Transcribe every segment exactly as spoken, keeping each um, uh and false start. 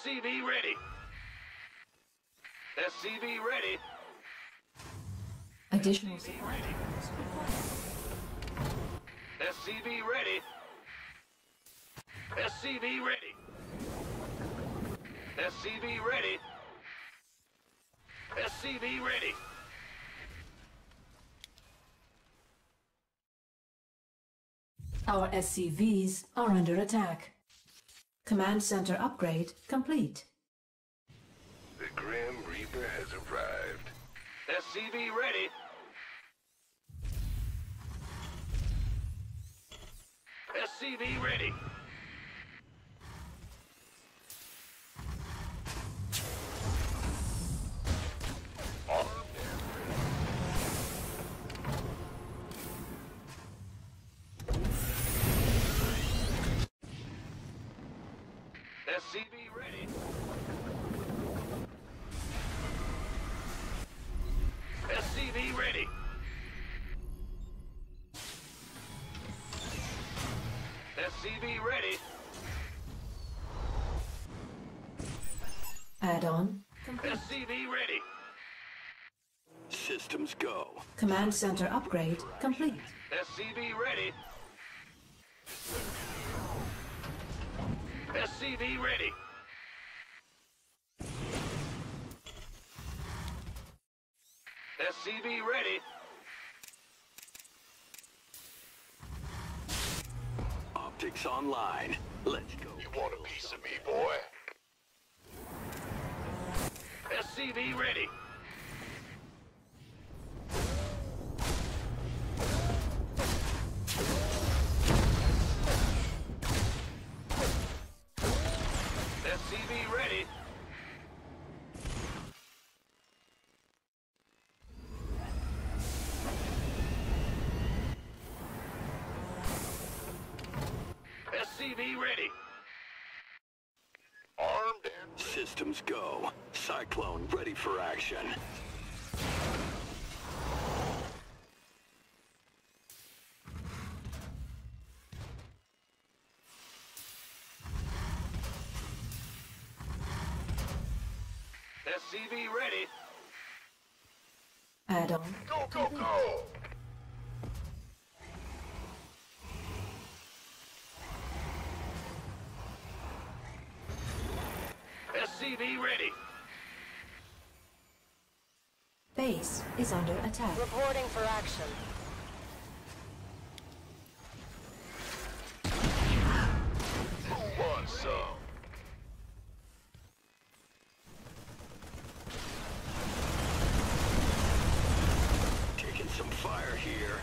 C V ready. S C V ready. Additional S C V ready. S C V ready. S C V ready. S C V ready. S C V ready. Our S C Vs are under attack. Command center upgrade complete. The Grim Reaper has arrived. S C V ready. S C V ready. S C V ready. S C V ready. S C V ready. Add-on complete. S C V ready. Systems go. Command center upgrade complete. S C V ready. S C V ready. S C V ready. Optics online. Let's go. You want a piece of me, boy? S C V ready. S C V ready. S C V ready. Armed and systems go. Cyclone ready for action. S C V ready. Add-on Go, go, go! S C V ready. base is under attack. Reporting for action. Who wants some? Taking some fire here.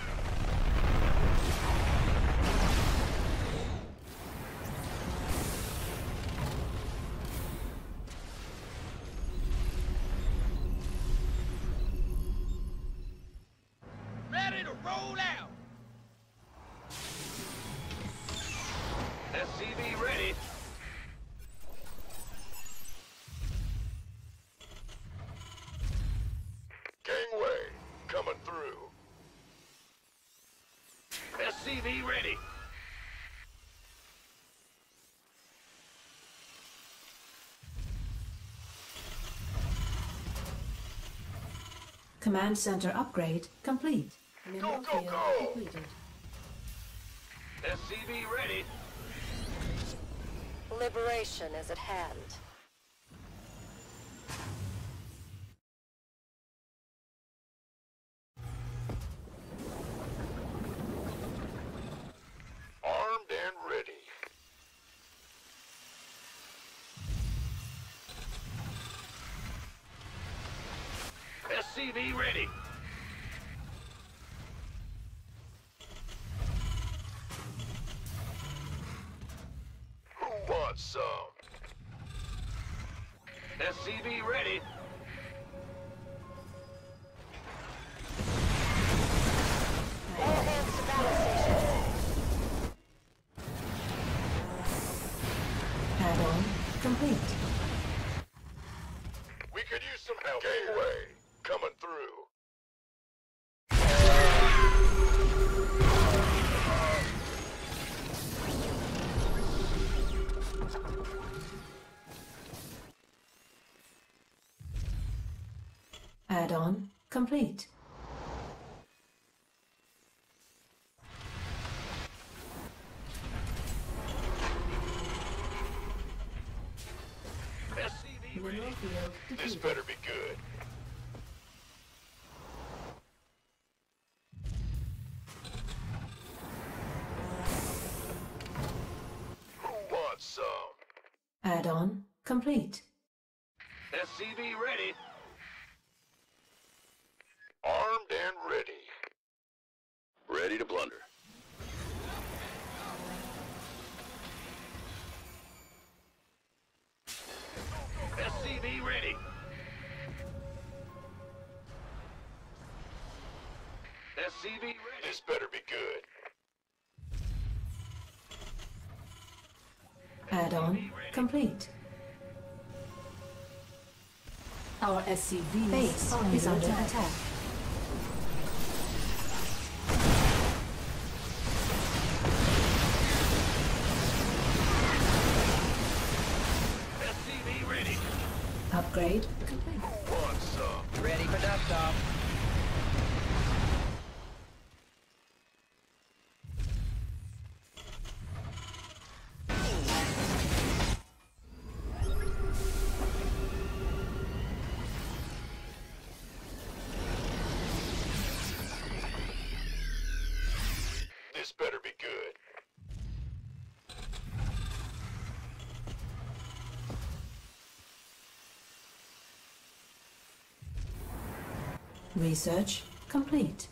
Ready to roll out. S C V ready. Gangway, coming through. S C V ready. Command center upgrade complete. Go, go, go! Completed. S C V ready. Liberation is at hand. Armed and ready. S C V ready. Who wants some? S C V ready. All hands to battle station. Add-on complete. We could use some help. Gangway, coming through. Add-on complete. S C V ready. Mineral field This depleted. better be good. Who wants some? Add-on complete. S C V ready. Armed and ready. Ready to plunder. S C V ready. S C V ready. This better be good. Add-on complete. Our S C V base is under attack. S C V ready. Upgrade complete. Who wants some? Ready for dust off. This better be good. Research complete.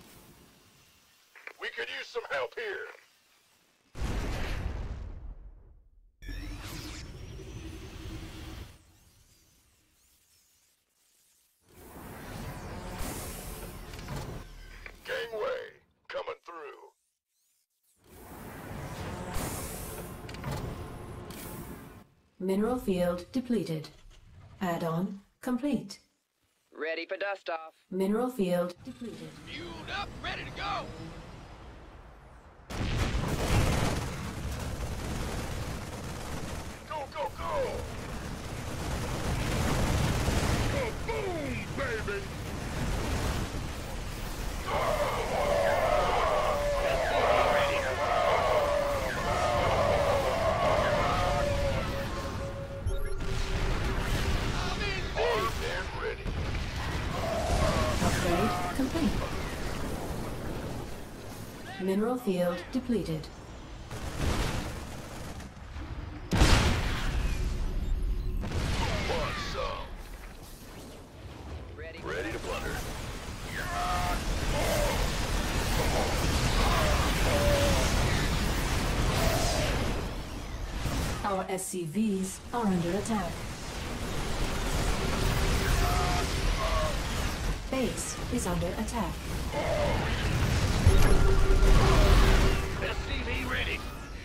We could use some help here. Gangway, coming through. Mineral field depleted. Add-on complete. Ready for dust off. Mineral field depleted. Fueled up, ready to go. Go, go, go! Boom, baby! Armed and ready. Upgrade complete. Mineral field depleted. Want some? Ready. Ready to plunder. Our S C Vs are under attack. Base is under attack. S C V ready.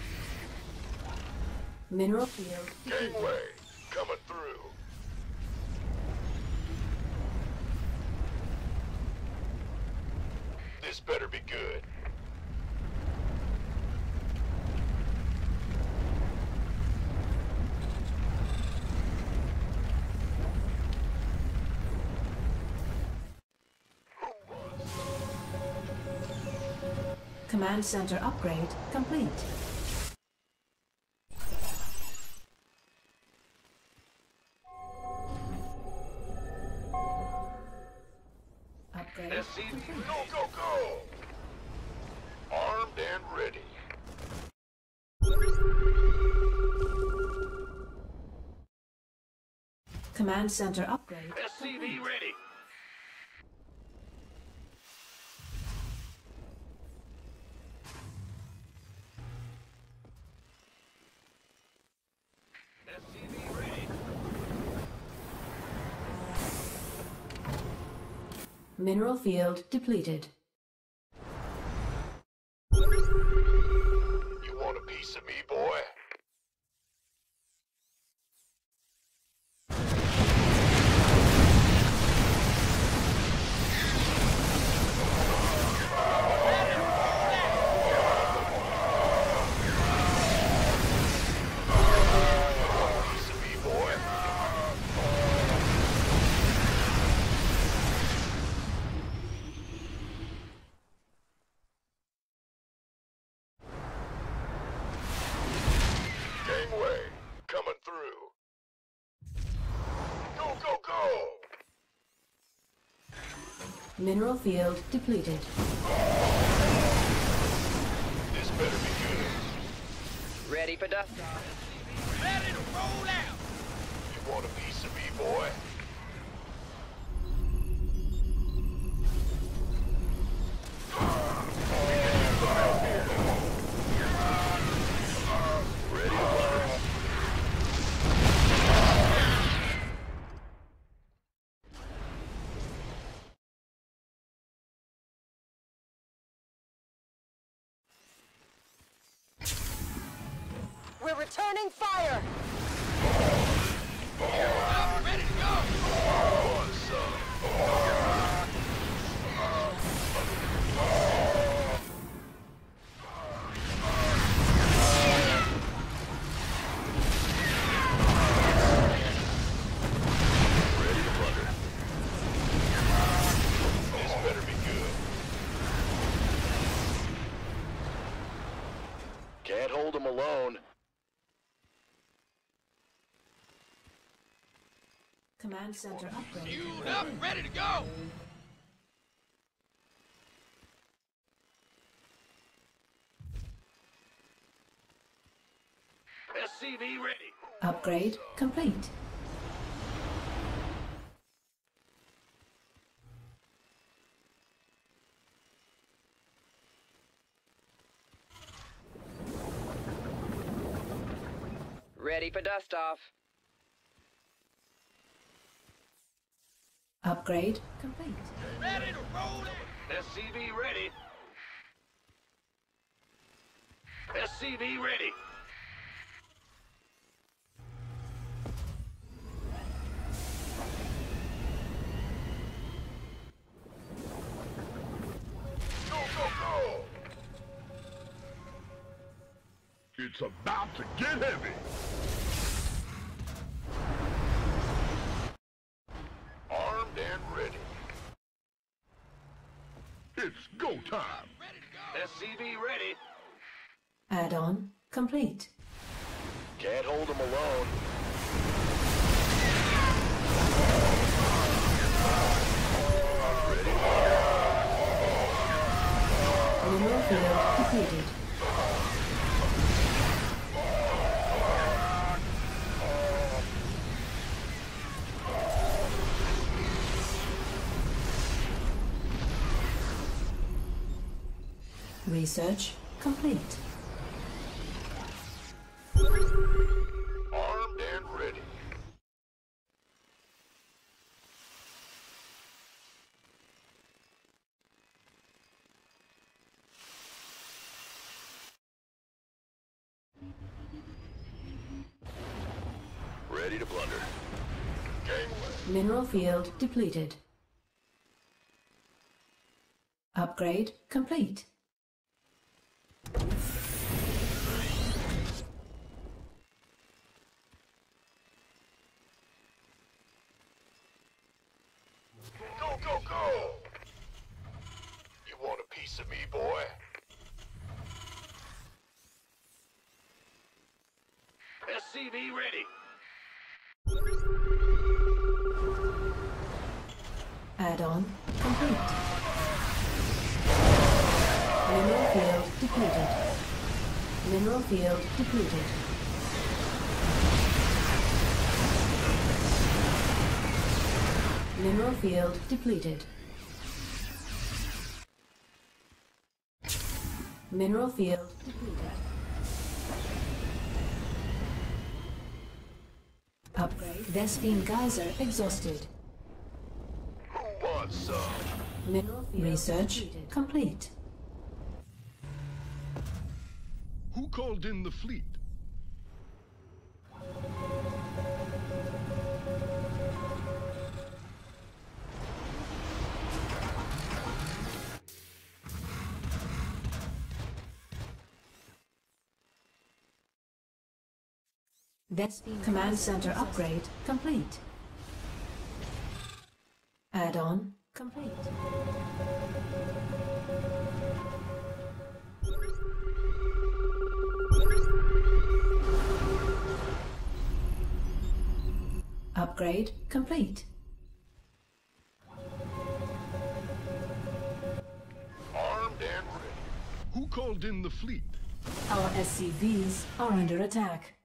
Mineral field depleted. Gangway, coming through. This better be good. Command center upgrade complete. Upgrade S C V complete. Go, go, go! Armed and ready. Command center upgrade. S C V ready. S C V ready. Mineral field depleted. You want a piece of me, boy? Piece of me, boy? Mineral field depleted. This better be good. Ready for dust off. Ready to roll out. You want a piece of me, boy? Ready to fire. We're returning fire! Up, ready to go. What's up? Ready to plunder. This better be good. Can't hold them alone. Command center upgrade. Fueled up, ready to go. S C V ready. Upgrade complete. Ready for dust off. Upgrade complete. Ready to roll out. S C V ready. S C V ready. Go, go, go! It's about to get heavy. Armed and ready. It's go time. Ready to go. S C V ready. Add-on complete. Can't hold them alone. Mineral field depleted. Research complete. Armed and ready. Ready to plunder. Gangway. Mineral field depleted. Upgrade complete. Go, go, go! You want a piece of me, boy? S C V ready. Add-on complete. Mineral field depleted. Mineral field depleted. Mineral field depleted. Mineral field depleted. Upgrade. Vespine geyser exhausted. Who wants some? Mineral field research depleted. Complete. Who called in the fleet? Vespine command center upgrade complete. Add-on complete. Upgrade complete. called in the fleet? Our S C Vs are under attack.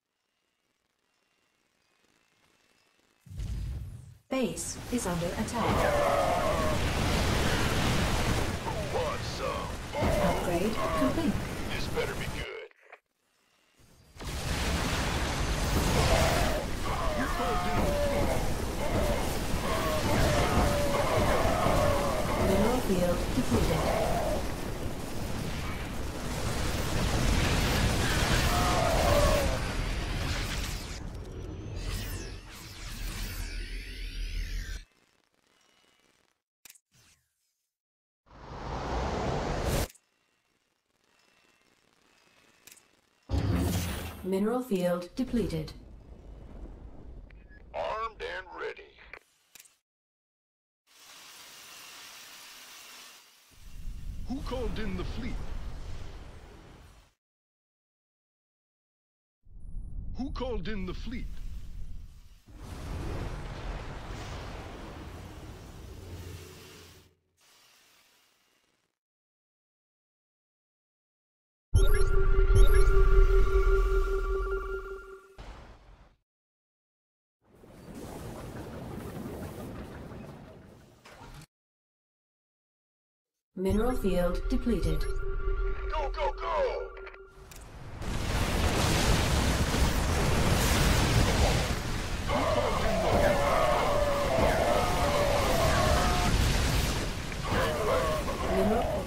Base is under attack. Who wants some? Upgrade complete. This better be good. Who called in the fleet? Mineral field depleted. Mineral field depleted. Armed and ready. Who called in the fleet? Who called in the fleet? Mineral field depleted. Go, go, go! Mineral